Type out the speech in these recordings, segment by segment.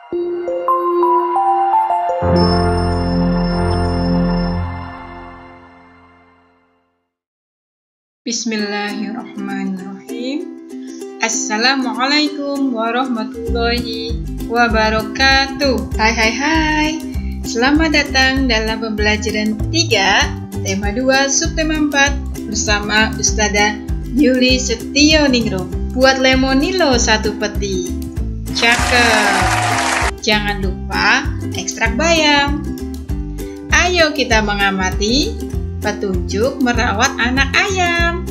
Bismillahirrahmanirrahim. Assalamualaikum warahmatullahi wabarakatuh. Hai. Selamat datang dalam pembelajaran 3, tema 2, subtema 4 bersama Ustazah Yuli Setioningrum. Buat lemonilo 1 peti. Cakep. Jangan lupa ekstrak bayam. Ayo kita mengamati petunjuk merawat anak ayam.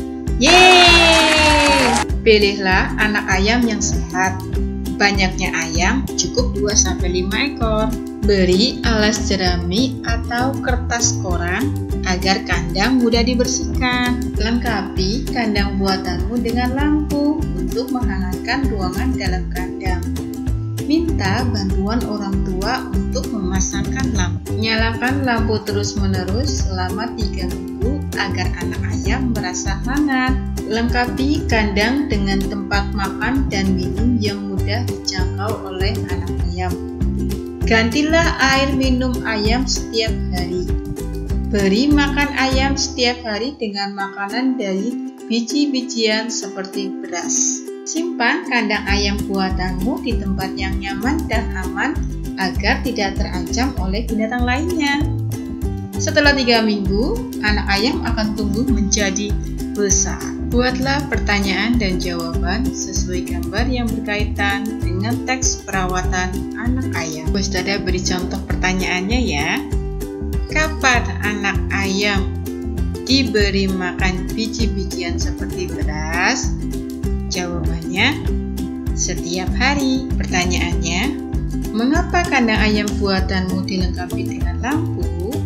Yeay! Pilihlah anak ayam yang sehat. Banyaknya ayam cukup 2-5 ekor. Beri alas jerami atau kertas koran agar kandang mudah dibersihkan. Lengkapi kandang buatanmu dengan lampu untuk menghangatkan ruangan dalam kandang. Minta bantuan orang tua untuk memasangkan lampu. Nyalakan lampu terus-menerus selama 3 minggu agar anak ayam merasa hangat. Lengkapi kandang dengan tempat makan dan minum yang mudah dijangkau oleh anak ayam. Gantilah air minum ayam setiap hari. Beri makan ayam setiap hari dengan makanan dari biji-bijian seperti beras. Simpan kandang ayam buatanmu di tempat yang nyaman dan aman agar tidak terancam oleh binatang lainnya. Setelah 3 minggu, anak ayam akan tumbuh menjadi besar. Buatlah pertanyaan dan jawaban sesuai gambar yang berkaitan dengan teks perawatan anak ayam. Ustazah beri contoh pertanyaannya ya. Kapan anak ayam diberi makan biji-bijian seperti beras? Jawabannya, setiap hari. Pertanyaannya, mengapa kandang ayam buatanmu dilengkapi dengan lampu?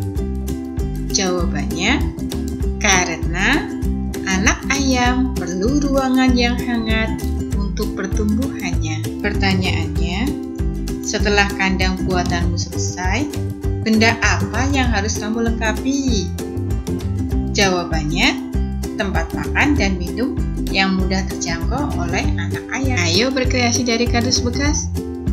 Jawabannya, karena anak ayam perlu ruangan yang hangat untuk pertumbuhannya. Pertanyaannya, setelah kandang buatanmu selesai, benda apa yang harus kamu lengkapi? Jawabannya, tempat makan dan minum yang mudah terjangkau oleh anak ayam. Ayo berkreasi dari kardus bekas.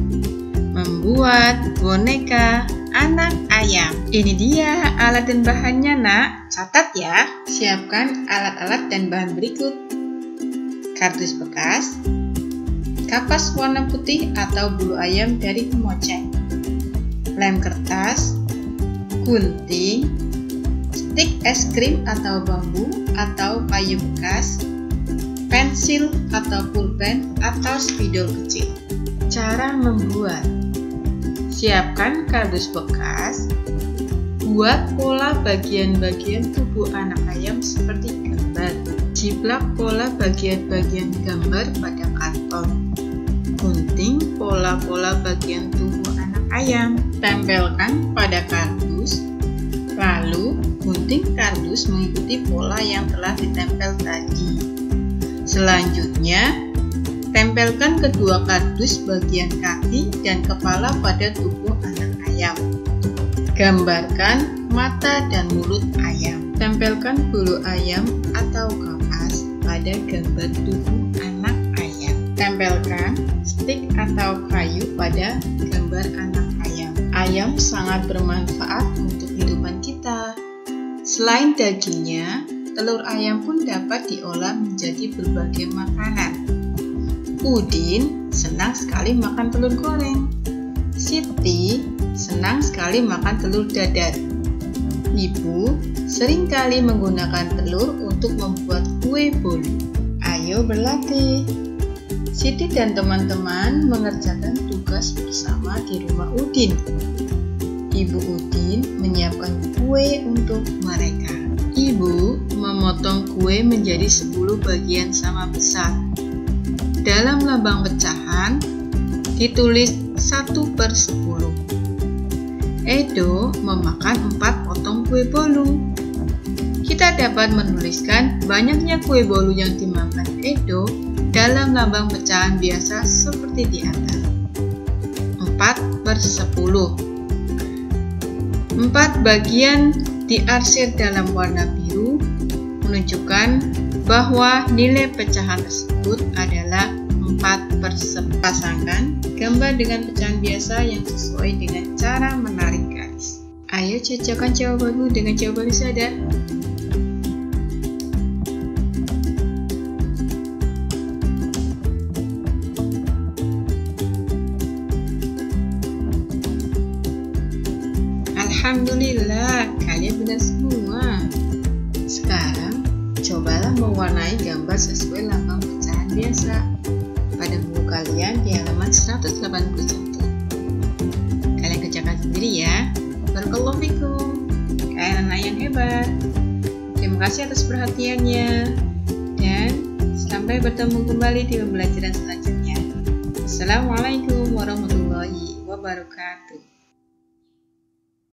Membuat boneka anak ayam. Ini dia alat dan bahannya, nak. Catat ya. Siapkan alat-alat dan bahan berikut. Kardus bekas, kapas warna putih atau bulu ayam dari pemoceng, lem kertas, gunting, stik es krim atau bambu atau kayu bekas, pensil atau pulpen atau spidol kecil. Cara membuat: siapkan kardus bekas. Buat pola bagian-bagian tubuh anak ayam seperti gambar. Jiplak pola bagian-bagian gambar pada karton. Gunting pola-pola bagian tubuh anak ayam. Tempelkan pada kardus. Lalu gunting kardus mengikuti pola yang telah ditempel tadi. Selanjutnya, tempelkan kedua kardus bagian kaki dan kepala pada tubuh anak ayam. Gambarkan mata dan mulut ayam. Tempelkan bulu ayam atau kapas pada gambar tubuh anak ayam. Tempelkan stik atau kayu pada gambar anak ayam. Ayam sangat bermanfaat untuk kehidupan kita. Selain dagingnya, telur ayam pun dapat diolah menjadi berbagai makanan. Udin senang sekali makan telur goreng. Siti senang sekali makan telur dadar. Ibu seringkali menggunakan telur untuk membuat kue bolu. Ayo berlatih. Siti dan teman-teman mengerjakan tugas bersama di rumah Udin. Ibu Udin menyiapkan kue untuk mereka. Ibu memotong kue menjadi 10 bagian sama besar. Dalam lambang pecahan ditulis 1/10. Edo memakan 4 potong kue bolu. Kita dapat menuliskan banyaknya kue bolu yang dimakan Edo dalam lambang pecahan biasa seperti di atas. 4/10. 4 bagian diarsir dalam warna biru menunjukkan bahwa nilai pecahan tersebut adalah 4 pasangkan gambar dengan pecahan biasa yang sesuai dengan cara menarik garis. Ayo cocokkan jawabanmu dengan jawaban Lisada. Alhamdulillah, kalian benar semua. Sekarang, cobalah mewarnai gambar sesuai lambang pecahan biasa pada buku kalian di halaman 181. Kalian kerjakan sendiri ya. Barakallahu fikum. Kalian anak yang hebat. Terima kasih atas perhatiannya. Dan sampai bertemu kembali di pembelajaran selanjutnya. Assalamualaikum warahmatullahi wabarakatuh.